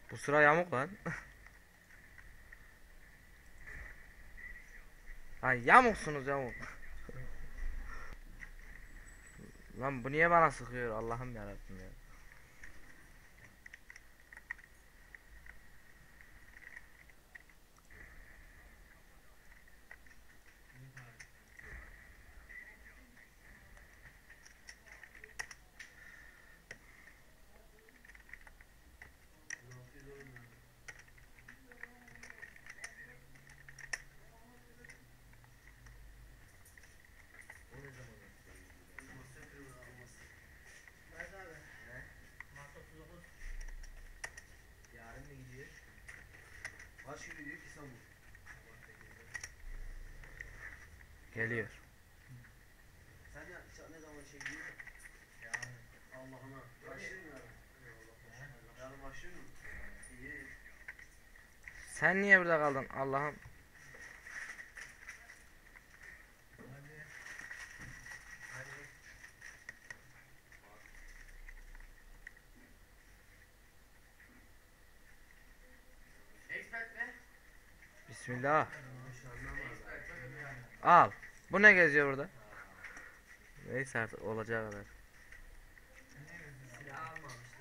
Bu sıra yamuk lan. Ay yamuksunuz yamuk. Lan bu niye bana sıkıyor Allah'ım yarabbim ya. Yarın mı gidiyor? Kaç gün gidiyor ki sen bu? Geliyor. Sen ne zaman gidiyor? Yarın. Allah'ına. Başlıyor mu yarın? Yarın başlıyor mu? İyi. Sen niye burada kaldın Allah'ım? Expert ne? Bismillah. Al. Bu ne geziyor burada? Neyse artık olacağı kadar. Silah almamıştım.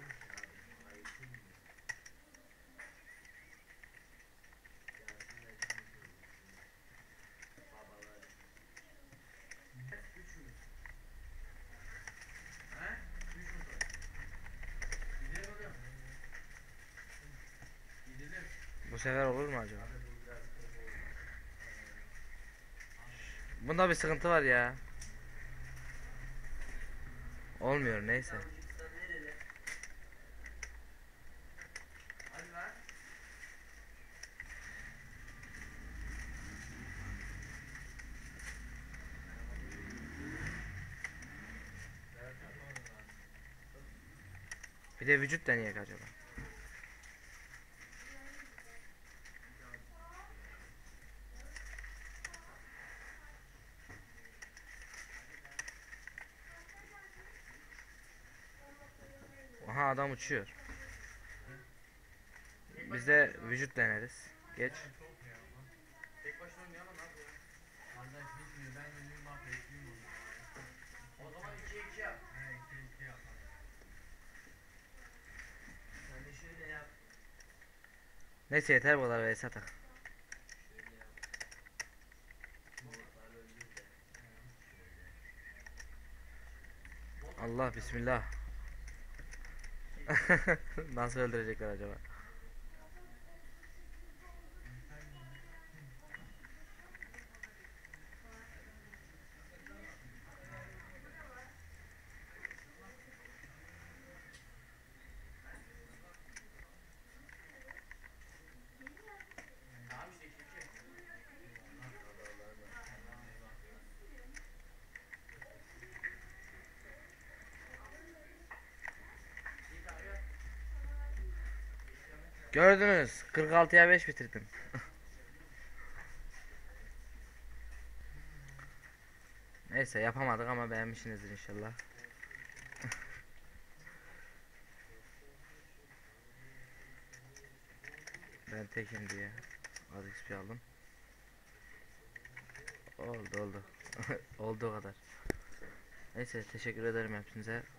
Bu sefer olur mu acaba? Bunda bir sıkıntı var ya. Olmuyor neyse. Hadi lan. Bir de vücut deneyek acaba. Aha adam uçuyor. Biz de vücut deneriz. Geç. Tek başına oynuyor ama ne yapıyor? Kardeş bitmiyor. Ben önlüğümü mahvettiğim onu. O zaman 2-2 yap. He 2-2 yap. Sen de şöyle yap. Neyse yeter bu kadar ve atak. Şöyle yap. Mortlar öldür de. Allah bismillah. Nasıl öldürecekler acaba? Tamam işte 2-2. Gördünüz 46'ya 5 bitirdim. Neyse yapamadık ama beğenmişsinizdir inşallah. Ben tekim diye az XP aldım. Oldu oldu. Olduğu kadar. Neyse teşekkür ederim hepinize.